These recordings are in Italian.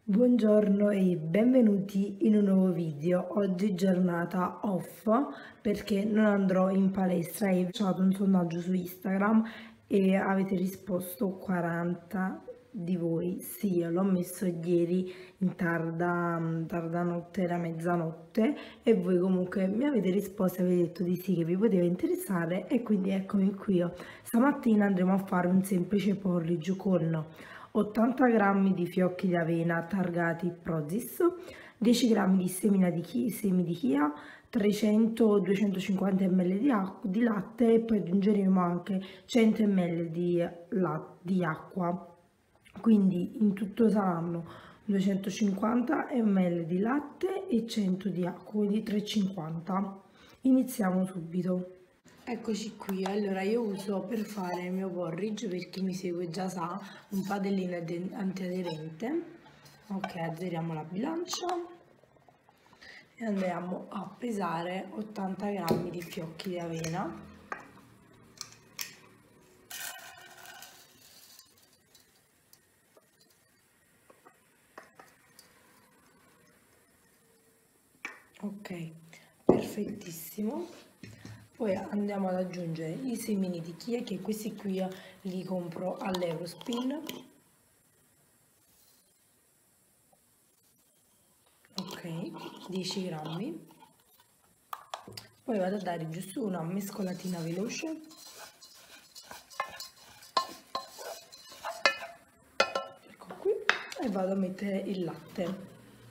Buongiorno e benvenuti in un nuovo video. Oggi giornata off perché non andrò in palestra e ho lasciato un sondaggio su Instagram e avete risposto 40 di voi. Sì, io l'ho messo ieri in tarda notte, era mezzanotte e voi comunque mi avete risposto e avete detto di sì che vi poteva interessare e quindi eccomi qui. Stamattina andremo a fare un semplice porridge con 80 g di fiocchi di avena targati Prozis, 10 g di semi di chia, 300-250 ml di latte e poi aggiungeremo anche 100 ml di acqua. Quindi in tutto saranno 250 ml di latte e 100 di acqua, quindi 350. Iniziamo subito. Eccoci qui, allora io uso per fare il mio porridge, per chi mi segue già sa, un padellino antiaderente. Ok, azzeriamo la bilancia e andiamo a pesare 80 g di fiocchi di avena. Ok, perfettissimo. Poi andiamo ad aggiungere i semini di chia, che questi qui io li compro all'Eurospin. Ok, 10 grammi. Poi vado a dare giusto una mescolatina veloce. Ecco qui. E vado a mettere il latte.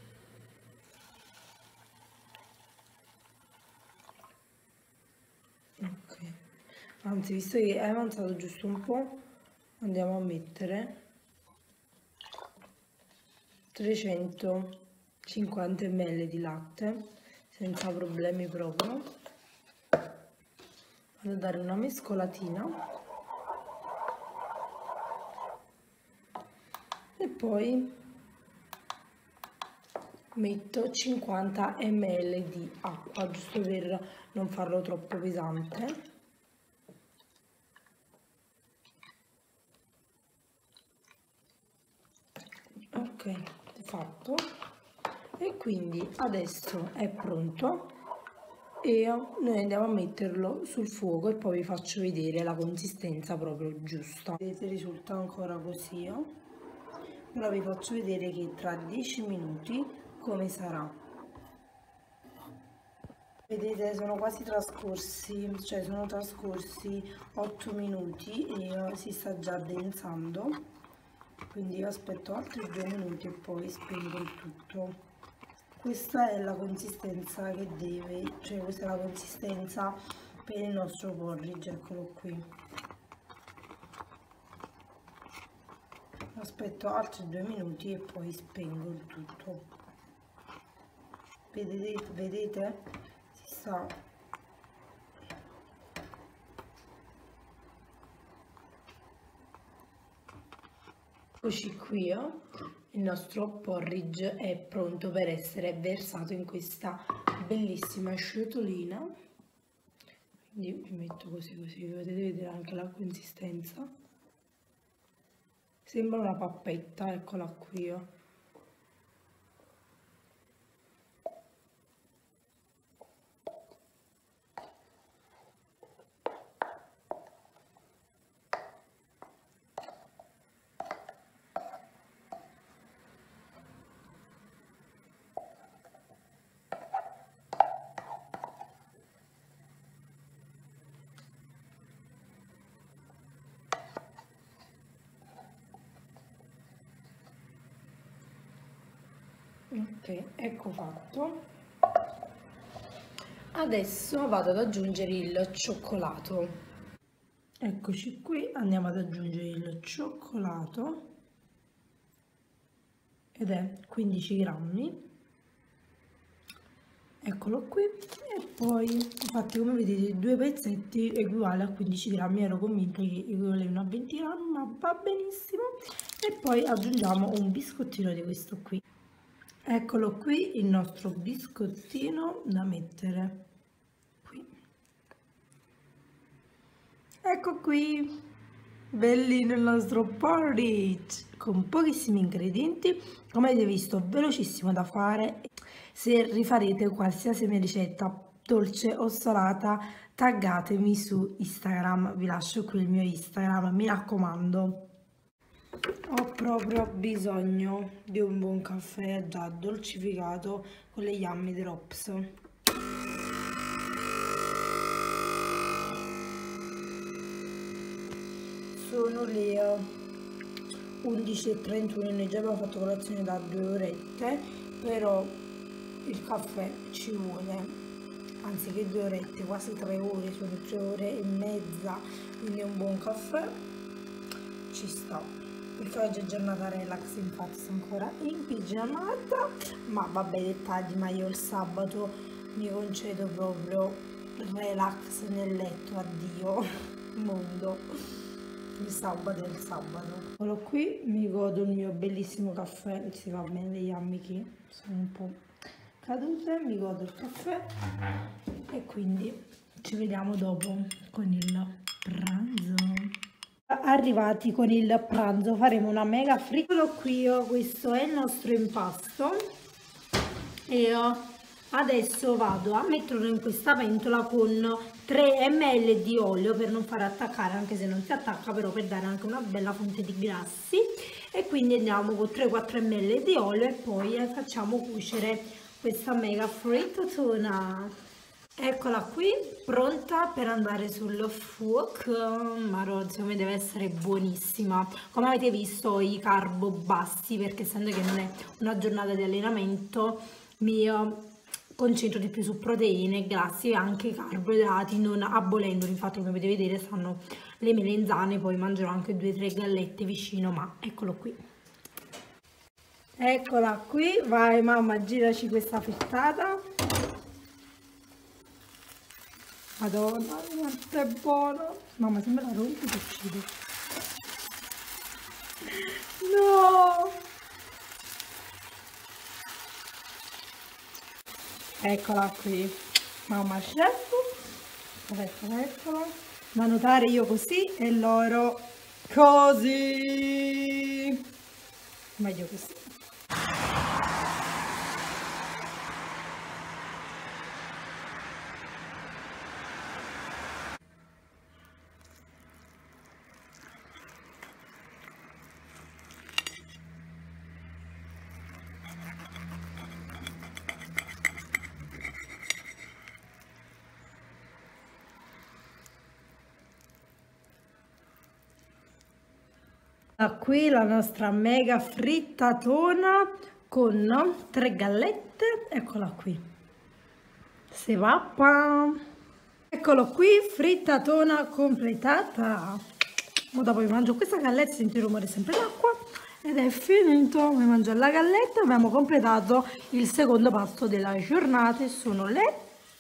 Ok. Anzi, visto che è avanzato giusto un po', andiamo a mettere 350 ml di latte senza problemi proprio. Vado a dare una mescolatina e poi metto 50 ml di acqua giusto per non farlo troppo pesante. Ok, fatto. E quindi adesso è pronto e noi andiamo a metterlo sul fuoco e poi vi faccio vedere la consistenza proprio giusta. Vedete, risulta ancora così, però vi faccio vedere che tra 10 minuti come sarà. Vedete, sono quasi trascorsi, cioè sono trascorsi 8 minuti e si sta già addensando, quindi io aspetto altri 2 minuti e poi spengo il tutto. Questa è la consistenza che deve, cioè questa è la consistenza per il nostro porridge, eccolo qui. Aspetto altri 2 minuti e poi spengo il tutto. Vedete? Si sta... Eccoci qui, il nostro porridge è pronto per essere versato in questa bellissima ciotolina. Quindi vi metto così, potete vedere anche la consistenza. Sembra una pappetta, eccola qui. Ok, ecco fatto. Adesso vado ad aggiungere il cioccolato. Eccoci qui, andiamo ad aggiungere il cioccolato ed è 15 grammi. Eccolo qui e poi infatti come vedete 2 pezzetti equivale a 15 grammi, ero convinta che equivalevano a 20 grammi, ma va benissimo. E poi aggiungiamo un biscottino di questo qui. Eccolo qui il nostro biscottino da mettere qui. Ecco qui. Bellino il nostro porridge con pochissimi ingredienti, come avete visto velocissimo da fare. Se rifarete qualsiasi mia ricetta dolce o salata taggatemi su Instagram, vi lascio qui il mio Instagram, mi raccomando. Ho proprio bisogno di un buon caffè già dolcificato con le Yummy Drops. Sono le 11:31, noi già abbiamo fatto colazione da 2 orette, però il caffè ci vuole, anziché 2 orette, quasi 3 ore, sono 3 ore e mezza, quindi un buon caffè ci sta. Perché oggi è giornata relax, infatti sono ancora in pigiamata, ma vabbè dettagli, ma io il sabato mi concedo proprio relax nel letto, addio mondo. Il sabato è il sabato. Eccolo qui, mi godo il mio bellissimo caffè, si va bene le Yummy che sono un po' cadute, mi godo il caffè e quindi ci vediamo dopo con il pranzo. Arrivati con il pranzo faremo una mega fritta. Eccolo qui, questo è il nostro impasto e adesso vado a metterlo in questa pentola con 3 ml di olio per non far attaccare, anche se non si attacca, però per dare anche una bella fonte di grassi. E quindi andiamo con 3-4 ml di olio e poi facciamo cuocere questa mega frittatina. Eccola qui, pronta per andare sul fuoco. Maro, secondo me deve essere buonissima. Come avete visto, i carbo bassi, perché essendo che non è una giornata di allenamento, mi concentro di più su proteine e grassi e anche carboidrati, non abolendoli. Infatti, come potete vedere, stanno le melenzane, poi mangerò anche 2-3 gallette vicino, ma eccolo qui. Eccola qui, vai mamma, giraci questa frittata. Madonna, quanto è buono! Mamma, se me la rompi ti uccido. No! Eccola qui. Mamma chef. Eccola. Da notare io così e loro così. Meglio così. Qui la nostra mega frittatona con 3 gallette, eccola qui, se va. Eccolo qui, frittatona completata. Ora dopo mi mangio questa galletta, senti il rumore sempre d'acqua ed è finito. Mi mangio la galletta, abbiamo completato il secondo pasto della giornata e sono le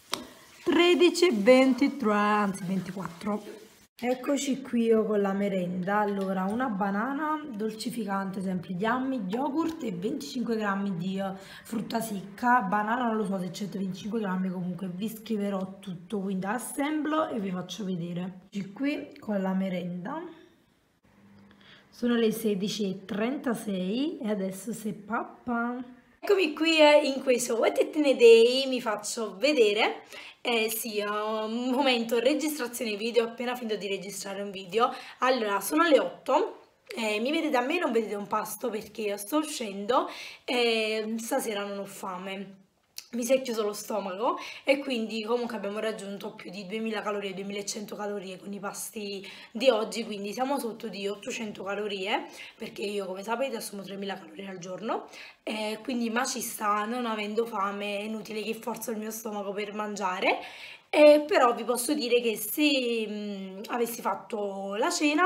13:23, anzi 24. Eccoci qui io con la merenda. Allora, una banana dolcificante, sempre Yummy, yogurt e 25 grammi di frutta secca. Banana non lo so se 125 grammi, comunque vi scriverò tutto, quindi assemblo e vi faccio vedere. Eccoci qui con la merenda. Sono le 16:36 e adesso se pappa. Eccomi qui in questo What It In A Day, mi faccio vedere. Sì, un momento, registrazione video, ho appena finito di registrare un video. Allora, sono le 8, mi vedete a me, non vedete un pasto perché io sto uscendo e stasera non ho fame. Mi si è chiuso lo stomaco e quindi comunque abbiamo raggiunto più di 2000 calorie, 2100 calorie con i pasti di oggi, quindi siamo sotto di 800 calorie perché io, come sapete, assumo 3000 calorie al giorno, quindi ma ci sta, non avendo fame è inutile che forzo il mio stomaco per mangiare. Però vi posso dire che se avessi fatto la cena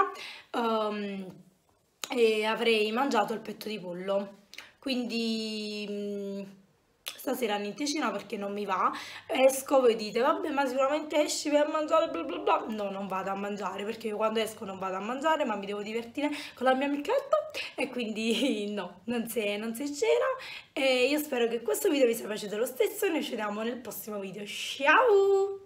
avrei mangiato il petto di pollo, quindi stasera niente cena perché non mi va. Esco, voi dite vabbè, ma sicuramente esci per mangiare bla bla bla. No, non vado a mangiare perché io quando esco non vado a mangiare, ma mi devo divertire con la mia amichetto e quindi no, non c'è cena. E io spero che questo video vi sia piaciuto lo stesso e noi ci vediamo nel prossimo video. Ciao!